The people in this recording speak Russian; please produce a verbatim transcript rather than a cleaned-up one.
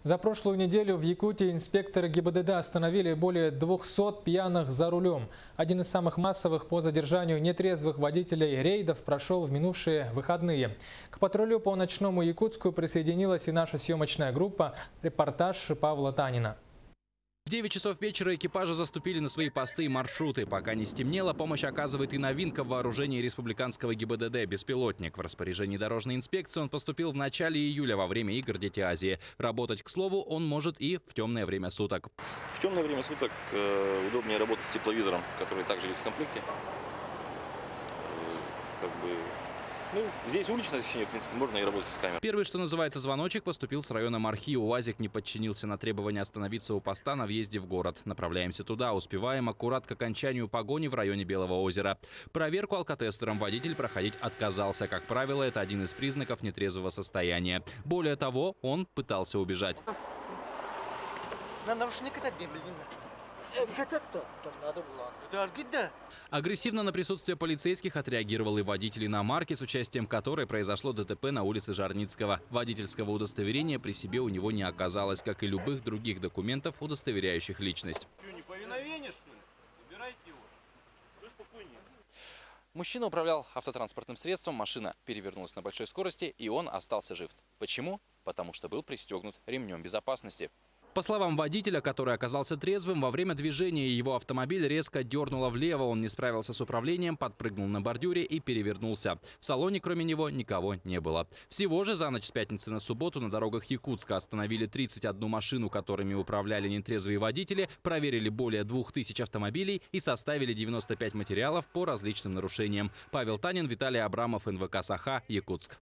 За прошлую неделю в Якутии инспекторы ГИБДД остановили более двухсот пьяных за рулем. Один из самых массовых по задержанию нетрезвых водителей рейдов прошел в минувшие выходные. К патрулю по ночному Якутску присоединилась и наша съемочная группа. Репортаж Павла Танина. В девять часов вечера экипажи заступили на свои посты и маршруты. Пока не стемнело, помощь оказывает и новинка в вооружении республиканского ГИБДД – беспилотник. В распоряжении дорожной инспекции он поступил в начале июля во время игр «Дети Азии». Работать, к слову, он может и в темное время суток. В темное время суток э, удобнее работать с тепловизором, который также идет в комплекте. Э, как бы, ну, здесь уличное освещение, в принципе, можно и работать с камерой. Первый, что называется, звоночек поступил с района Мархи. УАЗик не подчинился на требования остановиться у поста на въезде в город. Направляемся туда, успеваем аккурат к окончанию погони в районе Белого озера. Проверку алкотестером водитель проходить отказался. Как правило, это один из признаков нетрезвого состояния. Более того, он пытался убежать. Агрессивно на присутствие полицейских отреагировал и водитель иномарки, с участием которой произошло ДТП на улице Жарницкого. Водительского удостоверения при себе у него не оказалось, как и любых других документов, удостоверяющих личность. Мужчина управлял автотранспортным средством, машина перевернулась на большой скорости, и он остался жив. Почему? Потому что был пристегнут ремнем безопасности. По словам водителя, который оказался трезвым, во время движения его автомобиль резко дернуло влево. Он не справился с управлением, подпрыгнул на бордюре и перевернулся. В салоне, кроме него, никого не было. Всего же за ночь с пятницы на субботу на дорогах Якутска остановили тридцать одну машину, которыми управляли нетрезвые водители, проверили более двух тысяч автомобилей и составили девяносто пять материалов по различным нарушениям. Павел Танин, Виталий Абрамов, эн вэ ка «Саха», Якутск.